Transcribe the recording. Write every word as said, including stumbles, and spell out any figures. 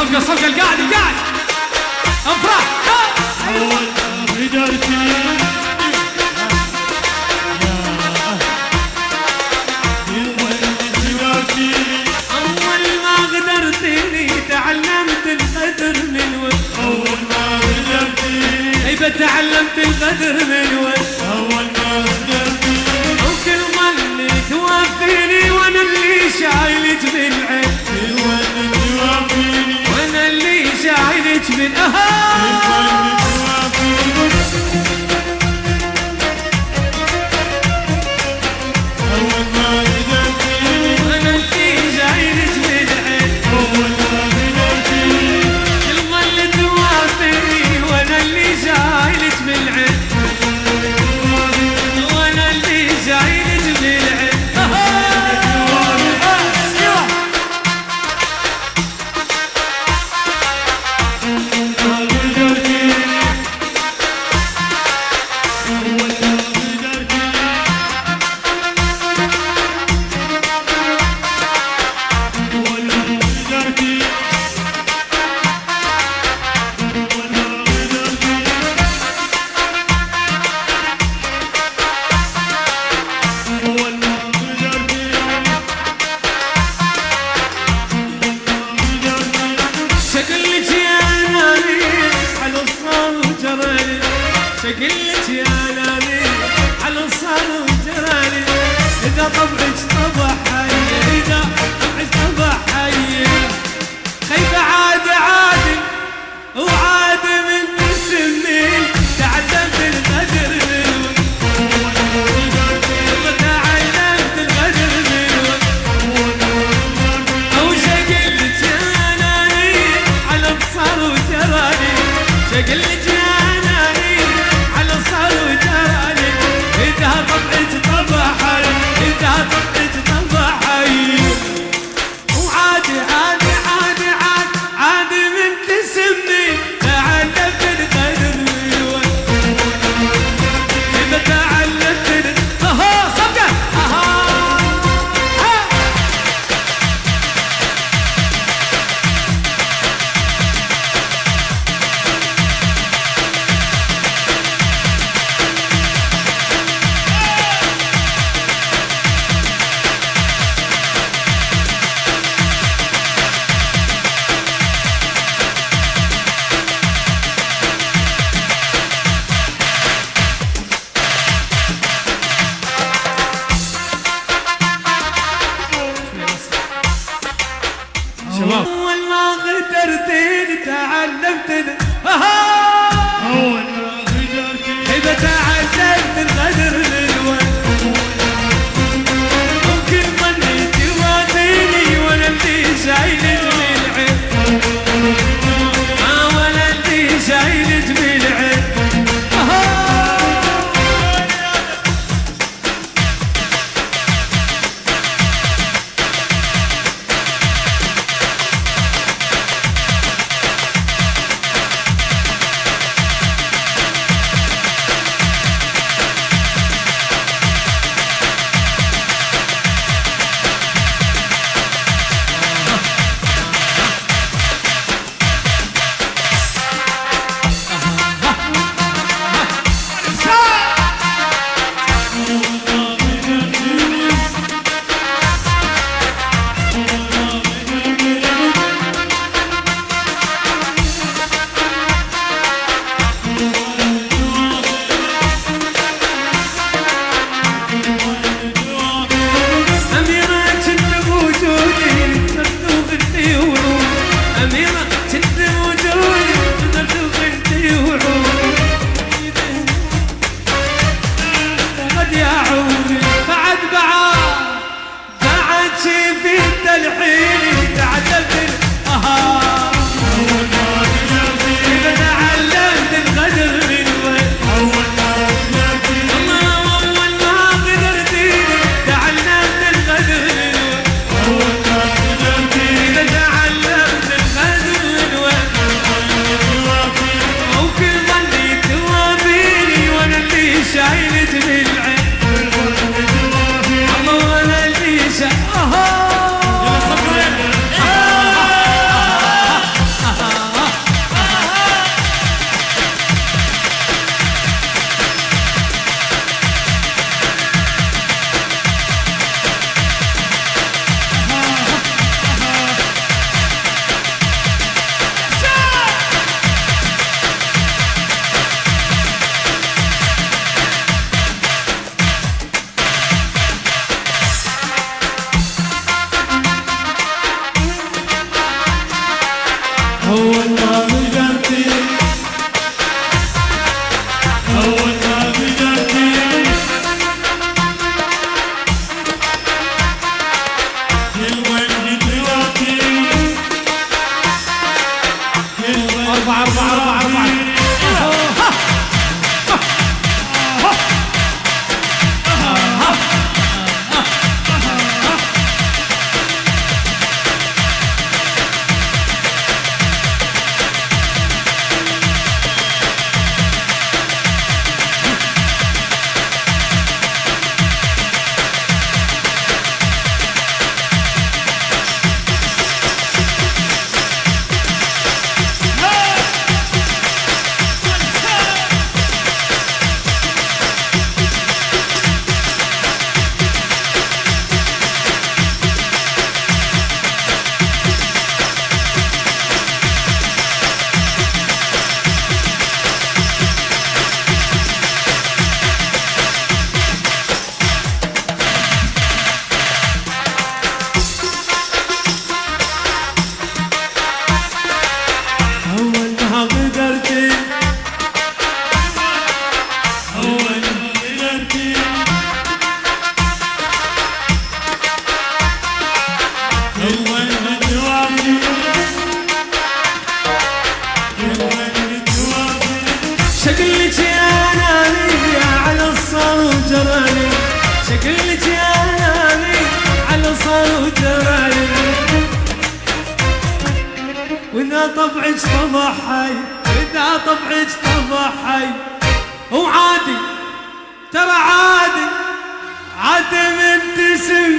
صفقة صفقة القاعد القاعد افرح. أول ما قدرتي أول ما قدرتني تعلمت القدر من وجه. أول ما قدرتي أيوة تعلمت القدر من وجه. أول ما قدرتي وكل ما اللي توفيني وأنا اللي شايلك بالعين. وانا اللي وافيني وأنا اللي شايلك من أهل. شقلت يا ناني على صار وجراني. إذا طبعك طبع حي إذا طبعك طبع حي خيبة عاد عادي وعاد من تسمي. تعلمت القدر من وقت تعلمت القدر من وقت. أو شقلت يا ناني على صار وجراني. شقلت يا إذا طبعت طبع حي إذا طبعت طبع حي وعادي عادي عادي عاد عادي من تسمي. تعلمت القدر من وقت. إذا تعلمت أهو صفقة أهو أول ما قدرتني تعلمت أول ما قدرتي إذا تعلمت القدر من وقت. وكل من توافيني وأنا اللي شايلك بالعين. آه وأنا اللي شايلك بالعين. وجرايم، واذا طبعك طبع حي، واذا طبعك طبع حي، وعادي ترى عادي، عادي من تسم